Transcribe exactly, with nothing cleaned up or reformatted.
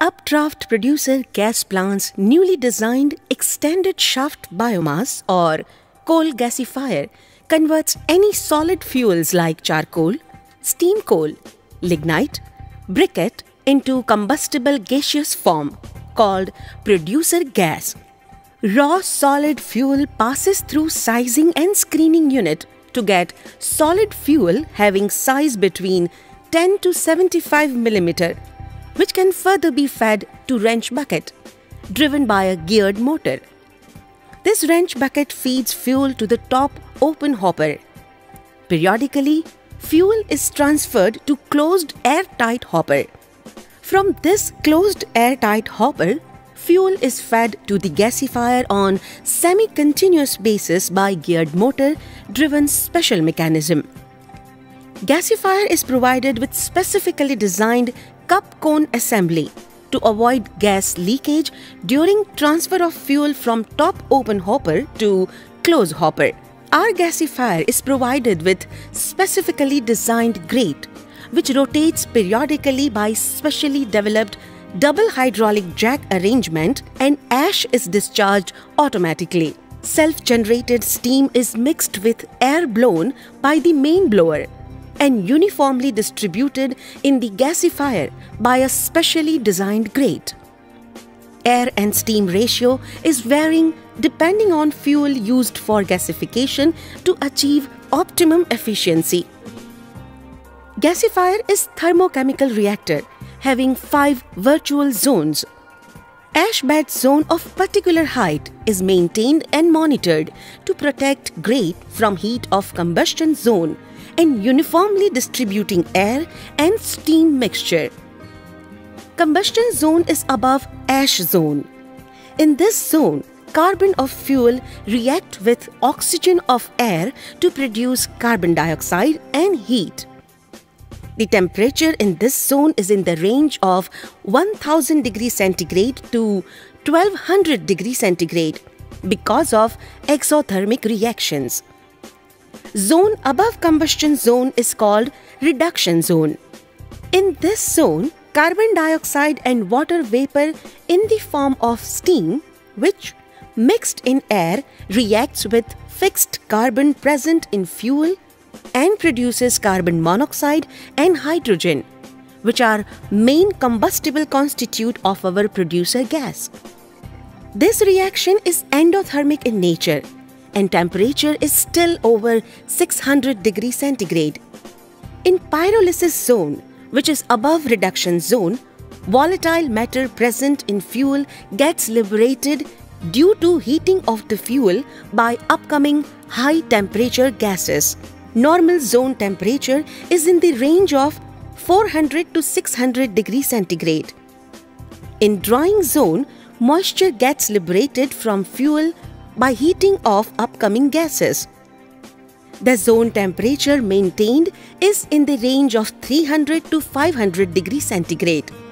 Updraft producer gas plant's newly designed extended shaft biomass or coal gasifier converts any solid fuels like charcoal, steam coal, lignite, briquette into combustible gaseous form called producer gas. Raw solid fuel passes through sizing and screening unit to get solid fuel having size between ten to seventy-five millimeter, which can further be fed to wrench bucket, driven by a geared motor. This wrench bucket feeds fuel to the top open hopper. Periodically, fuel is transferred to closed airtight hopper. From this closed airtight hopper, fuel is fed to the gasifier on semi-continuous basis by geared motor-driven special mechanism. Gasifier is provided with specifically designed cup cone assembly to avoid gas leakage during transfer of fuel from top open hopper to close hopper. Our gasifier is provided with specifically designed grate, which rotates periodically by specially developed double hydraulic jack arrangement, and ash is discharged automatically. Self-generated steam is mixed with air blown by the main blower and uniformly distributed in the gasifier by a specially designed grate. Air and steam ratio is varying depending on fuel used for gasification to achieve optimum efficiency. Gasifier is thermochemical reactor having five virtual zones. Ash bed zone of particular height is maintained and monitored to protect grate from heat of combustion zone and uniformly distributing air and steam mixture. Combustion zone is above ash zone. In this zone, carbon of fuel react with oxygen of air to produce carbon dioxide and heat. The temperature in this zone is in the range of one thousand degrees centigrade to twelve hundred degrees centigrade because of exothermic reactions. Zone above combustion zone is called reduction zone. In this zone, carbon dioxide and water vapor in the form of steam, which mixed in air reacts with fixed carbon present in fuel and produces carbon monoxide and hydrogen, which are main combustible constitute of our producer gas. This reaction is endothermic in nature and temperature is still over six hundred degrees centigrade. In pyrolysis zone, which is above reduction zone, volatile matter present in fuel gets liberated due to heating of the fuel by upcoming high temperature gases. Normal zone temperature is in the range of four hundred to six hundred degrees centigrade. In drying zone, moisture gets liberated from fuel by heating of upcoming gases. The zone temperature maintained is in the range of three hundred to five hundred degrees centigrade.